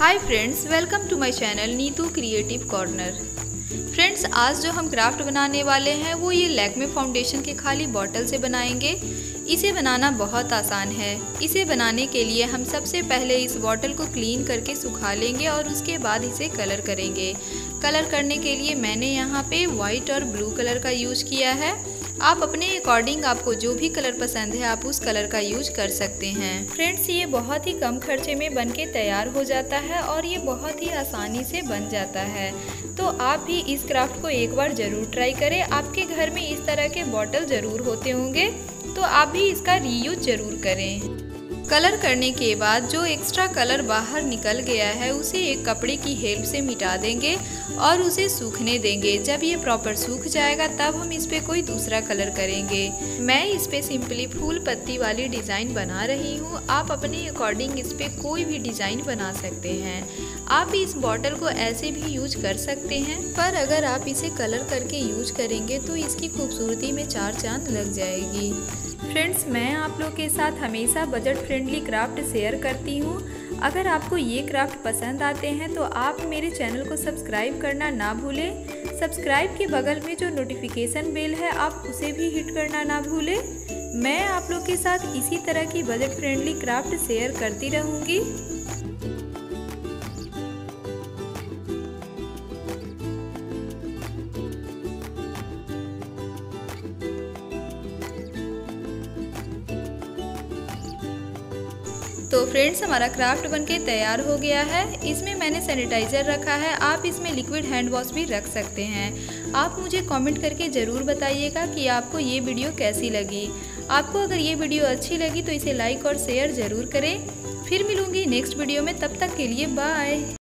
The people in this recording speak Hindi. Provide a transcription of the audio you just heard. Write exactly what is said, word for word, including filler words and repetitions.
Hi friends, welcome to my channel Neetu creative corner. Friends, आज जो हम क्राफ्ट बनाने वाले हैं वो ये लैक्मे फाउंडेशन के खाली बॉटल से बनाएंगे। इसे बनाना बहुत आसान है। इसे बनाने के लिए हम सबसे पहले इस बॉटल को क्लीन करके सुखा लेंगे और उसके बाद इसे कलर करेंगे। कलर करने के लिए मैंने यहाँ पे वाइट और ब्लू कलर का यूज किया है। आप अपने अकॉर्डिंग आपको जो भी कलर पसंद है आप उस कलर का यूज कर सकते हैं। फ्रेंड्स, ये बहुत ही कम खर्चे में बनके तैयार हो जाता है और ये बहुत ही आसानी से बन जाता है। तो आप भी इस क्राफ्ट को एक बार ज़रूर ट्राई करें। आपके घर में इस तरह के बॉटल ज़रूर होते होंगे, तो आप भी इसका रीयूज ज़रूर करें। कलर करने के बाद जो एक्स्ट्रा कलर बाहर निकल गया है उसे एक कपड़े की हेल्प से मिटा देंगे और उसे सूखने देंगे। जब ये प्रॉपर सूख जाएगा तब हम इस पे कोई दूसरा कलर करेंगे। मैं इस पे सिंपली फूल पत्ती वाली डिज़ाइन बना रही हूँ। आप अपने अकॉर्डिंग इस पे कोई भी डिज़ाइन बना सकते हैं। आप इस बॉटल को ऐसे भी यूज कर सकते हैं, पर अगर आप इसे कलर करके यूज करेंगे तो इसकी खूबसूरती में चार चांद लग जाएगी। फ्रेंड्स, मैं आप लोग के साथ हमेशा बजट फ्रेंडली क्राफ्ट शेयर करती हूँ। अगर आपको ये क्राफ्ट पसंद आते हैं तो आप मेरे चैनल को सब्सक्राइब करना ना भूलें। सब्सक्राइब के बगल में जो नोटिफिकेशन बेल है आप उसे भी हिट करना ना भूलें। मैं आप लोग के साथ इसी तरह की बजट फ्रेंडली क्राफ्ट शेयर करती रहूँगी। तो फ्रेंड्स, हमारा क्राफ्ट बनके तैयार हो गया है। इसमें मैंने सैनिटाइज़र रखा है। आप इसमें लिक्विड हैंड वॉश भी रख सकते हैं। आप मुझे कमेंट करके ज़रूर बताइएगा कि आपको ये वीडियो कैसी लगी। आपको अगर ये वीडियो अच्छी लगी तो इसे लाइक और शेयर ज़रूर करें। फिर मिलूँगी नेक्स्ट वीडियो में, तब तक के लिए बाय।